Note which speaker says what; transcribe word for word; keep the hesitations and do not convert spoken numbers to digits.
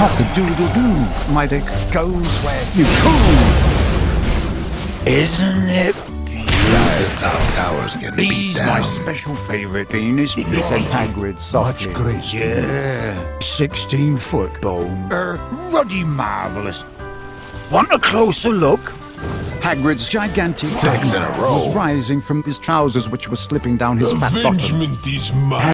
Speaker 1: Cock-a-doodle-doo, my dick goes where you cool.
Speaker 2: Isn't it?
Speaker 3: This top tower's getting beat
Speaker 1: He's
Speaker 3: down.
Speaker 1: my special favorite penis, said Hagrid softly.
Speaker 3: Much grace.
Speaker 1: Yeah,
Speaker 3: Sixteen foot bone.
Speaker 1: er, ruddy marvelous. Want a closer look? Hagrid's gigantic
Speaker 3: Six in a
Speaker 1: cock
Speaker 3: row.
Speaker 1: was rising from his trousers, which were slipping down his fat bottom.
Speaker 4: Avengement is mine.